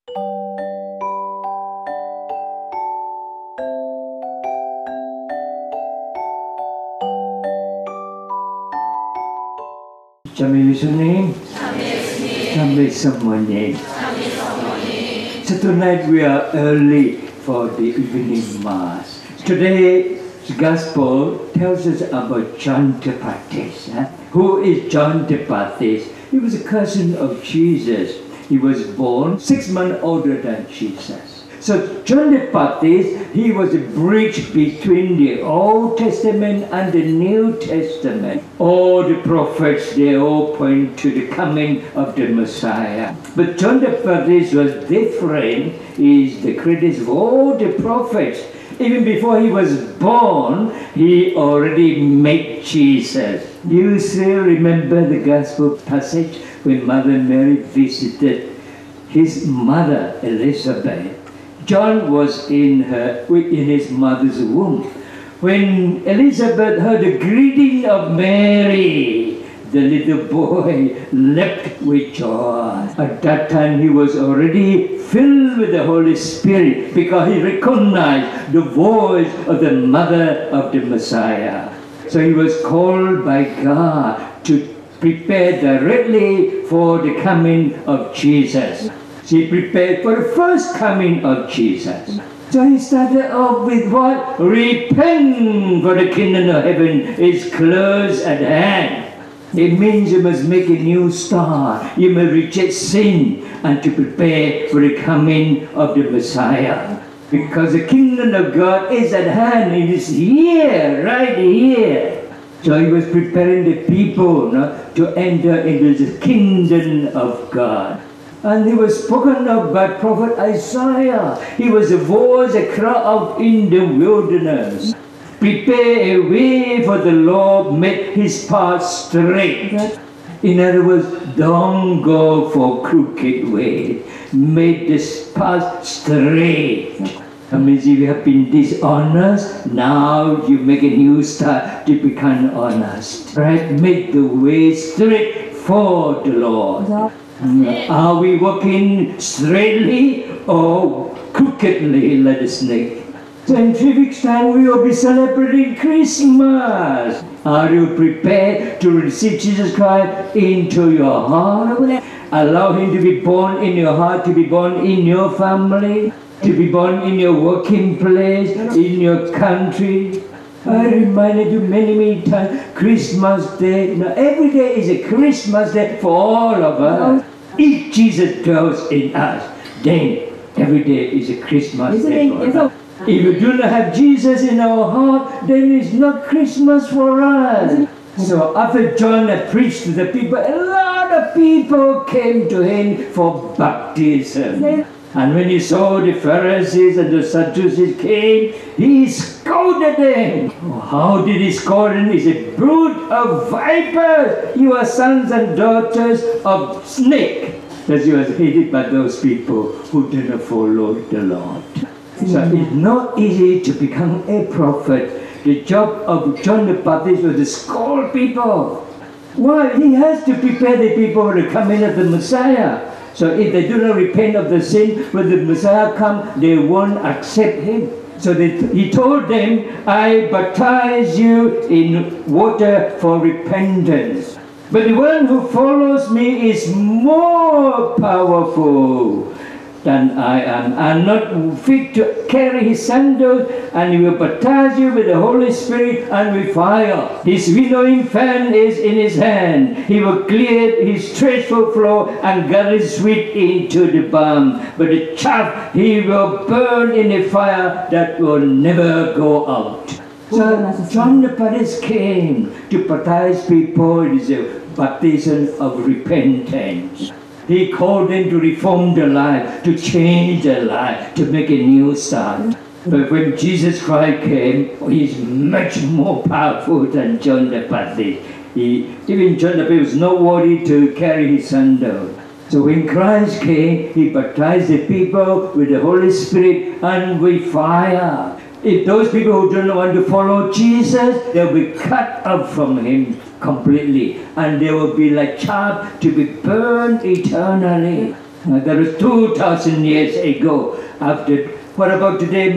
참회 예수님, 참회 사모님. So tonight we are early for the evening mass. Today's gospel tells us about John the Baptist. Who is John the Baptist? He was a cousin of Jesus. He was born 6 months older than Jesus. So John the Baptist, he was a bridge between the Old Testament and the New Testament. All the prophets, they all point to the coming of the Messiah. But John the Baptist was different. He is the greatest of all the prophets. Even before he was born, he already met Jesus. You still remember the gospel passage when Mother Mary visited his mother Elizabeth. John was in his mother's womb. When Elizabeth heard the greeting of Mary, the little boy leapt with joy. At that time, he was already filled with the Holy Spirit because he recognized the voice of the mother of the Messiah. So he was called by God to prepare directly for the coming of Jesus. He prepared for the first coming of Jesus. So he started off with what? Repent, for the kingdom of heaven is close at hand. It means you must make a new start. You must reject sin and to prepare for the coming of the Messiah. Because the kingdom of God is at hand. It is here, right here. So he was preparing the people to enter into the kingdom of God. And he was spoken of by prophet Isaiah. He was a voice that cried out in the wilderness. Prepare a way for the Lord, make his path straight. In other words, don't go for crooked way. Make this path straight. That means if you have been dishonest, now you make a new start to become honest. Right? Make the way straight for the Lord. Are we walking straightly or crookedly, let us think? So in 3 weeks' time, we will be celebrating Christmas. Are you prepared to receive Jesus Christ into your heart? Allow him to be born in your heart, to be born in your family, to be born in your working place, in your country. I reminded you many times, Christmas Day. Now, every day is a Christmas Day for all of us. If Jesus dwells in us, then every day is a Christmas Day for us. If we do not have Jesus in our heart, then it's not Christmas for us. So after John had preached to the people, a lot of people came to him for baptism. And when he saw the Pharisees and the Sadducees came, he scolded them. How did he scold them? He said, brood of vipers, you are sons and daughters of snake. That he was hated by those people who did not follow the Lord. So it's not easy to become a prophet. The job of John the Baptist was to scold people. Why? He has to prepare the people for the coming of the Messiah. So if they do not repent of the sin, when the Messiah comes, they won't accept him. So he told them, I baptize you in water for repentance. But the one who follows me is more powerful than I am. I'm not fit to carry his sandals, and he will baptize you with the Holy Spirit and with fire. His winnowing fan is in his hand. He will clear his stressful floor and gather his wheat into the barn. But the chaff he will burn in a fire that will never go out. So John the Baptist came to baptize people. It is a baptism of repentance. He called them to reform their life, to change their life, to make a new start. But when Jesus Christ came, he is much more powerful than John the Baptist. Even John the Baptist was not worthy to carry his sandal. So when Christ came, he baptized the people with the Holy Spirit and with fire. If those people who don't want to follow Jesus, they'll be cut off from him completely. And they will be like chaff to be burned eternally. That was 2,000 years ago. After, what about today?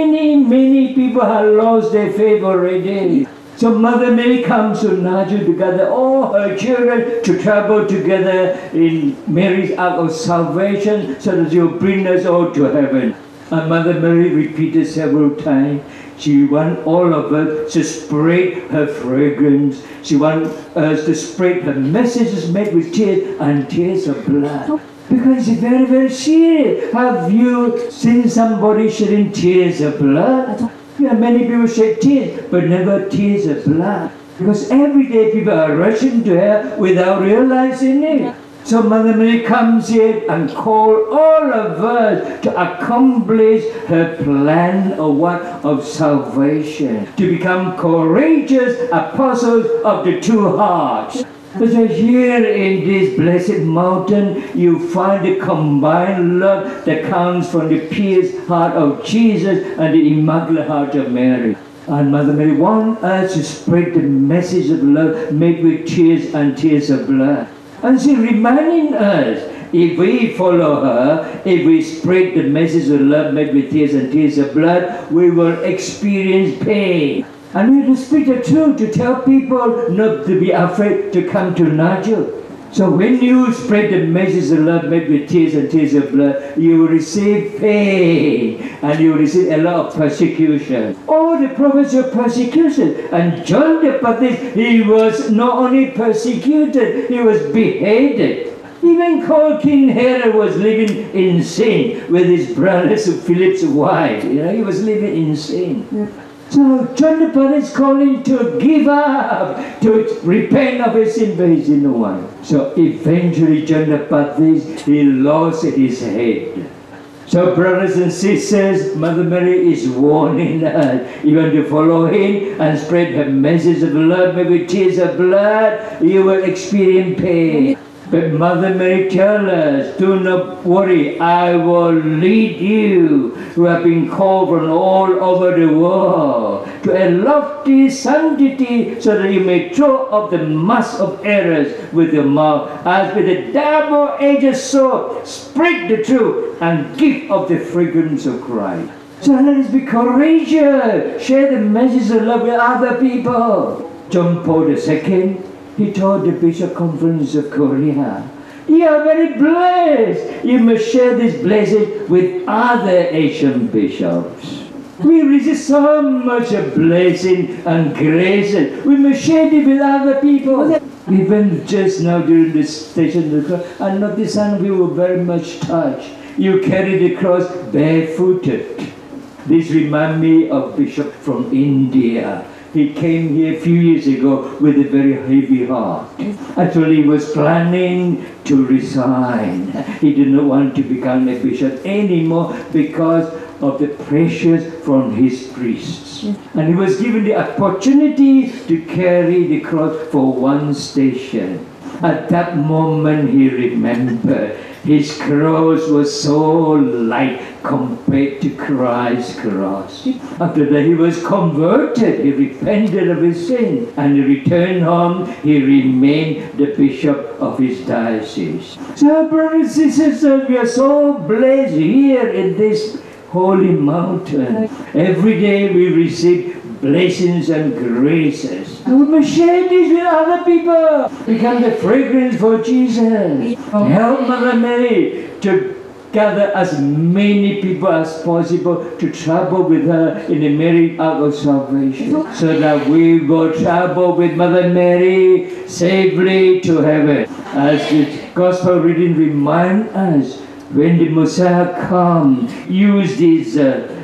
Many people have lost their faith already. So Mother Mary comes to Naju to gather all her children to travel together in Mary's Ark of Salvation so that she will bring us all to heaven. And Mother Mary repeated several times, she wants all of us to spread her fragrance. She wants us to spread her messages made with tears and tears of blood. Because it's very serious. Have you seen somebody shedding tears of blood? Yeah, many people shed tears, but never tears of blood. Because every day people are rushing to her without realizing it. So Mother Mary comes here and calls all of us to accomplish her plan of salvation, to become courageous apostles of the two hearts. So here in this blessed mountain, you find the combined love that comes from the pierced heart of Jesus and the Immaculate Heart of Mary. And Mother Mary wants us to spread the message of love made with tears and tears of blood. And she's reminding us, if we follow her, if we spread the message of love made with tears and tears of blood, we will experience pain. And we have to speak the truth to tell people not to be afraid to come to Naju. So when you spread the message of love made with tears and tears of blood, you will receive pain and you will receive a lot of persecution. All the prophets were persecution. And John the Baptist, he was not only persecuted, he was beheaded. Even called King Herod was living in sin with his brothers, Philip's wife. He was living in sin. So John the Baptist is calling to give up, to repent of his sin, but he's in one. So eventually John the Baptist, he lost his head. So brothers and sisters, Mother Mary is warning us. You want to follow him and spread her message of love, maybe tears of blood, you will experience pain. But Mother Mary tells us, do not worry, I will lead you, who have been called from all over the world, to a lofty sanctity, so that you may throw off the mask of errors with your mouth, as with a double-edged sword, spread the truth and give of the fragrance of Christ. So let us be courageous, share the message of love with other people. John Paul II, he told the Bishop Conference of Korea, you are very blessed. You must share this blessing with other Asian bishops. We receive so much blessing and grace. We must share it with other people. Even just now during this station of the cross, I noticed some of you were very much touched. You carried the cross barefooted. This reminds me of Bishop from India. He came here a few years ago with a very heavy heart. Actually, he was planning to resign. He did not want to become a bishop anymore because of the pressures from his priests. And he was given the opportunity to carry the cross for one station. At that moment, he remembered his cross was so light compared to Christ's cross. After that, he was converted. He repented of his sin and he returned home. He remained the bishop of his diocese. So, brothers and sisters, we are so blessed here in this holy mountain. Every day we receive blessings and graces. And we must share this with other people. Become the fragrance for Jesus. Help Mother Mary to gather as many people as possible to travel with her in the Mary Ark of Salvation, so that we will travel with Mother Mary safely to heaven. As the Gospel reading reminds us, when the Messiah comes, use this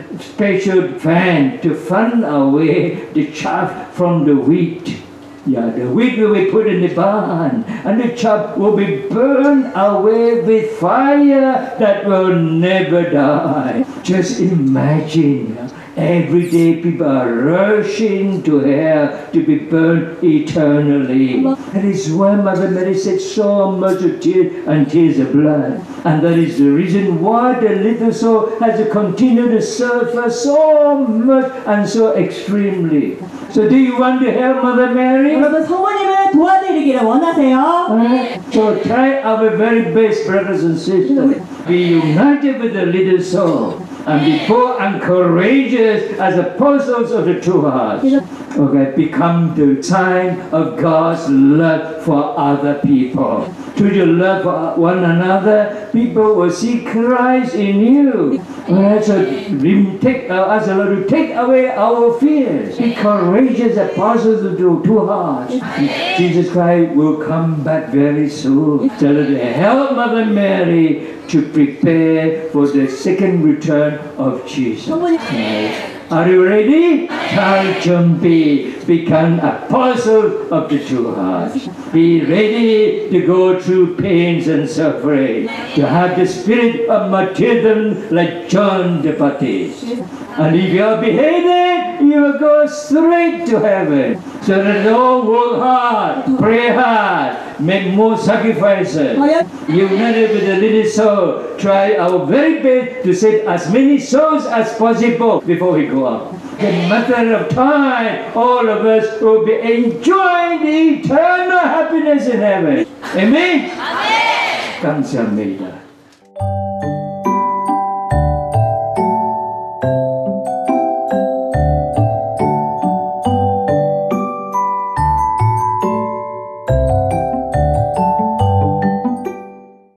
special fan to fan away the chaff from the wheat. Yeah, the wheat will be put in the barn, and the chaff will be burned away with fire that will never die. Just imagine Every day people are rushing to hell to be burned eternally. That is why Mother Mary said so much of tears and tears of blood. And that is the reason why the little soul has to continue to suffer so much and so extremely. So do you want to help Mother Mary? 여러분 성모님을 도와드리기를 원하세요? So try our very best, brothers and sisters. Be united with the little soul and be bold and courageous as apostles of the true heart. Okay, become the sign of God's love for other people. Through your love for one another, people will see Christ in you. So ask the Lord to take away our fears. Be courageous apostles of the true heart. Jesus Christ will come back very soon. So let us help Mother Mary to prepare for the second return of Jesus. Are you ready? 잘 준비. Become apostles of the true heart. Be ready to go through pains and suffering. To have the spirit of martyrdom like John the Baptist. And if you are beheaded, you will go straight to heaven. So let us all work hard, pray hard, make more sacrifices. United with the little soul, try our very best to save as many souls as possible before we go up. In a matter of time, all of us will be enjoying the eternal happiness in heaven. Amen? Amen. 감사합니다.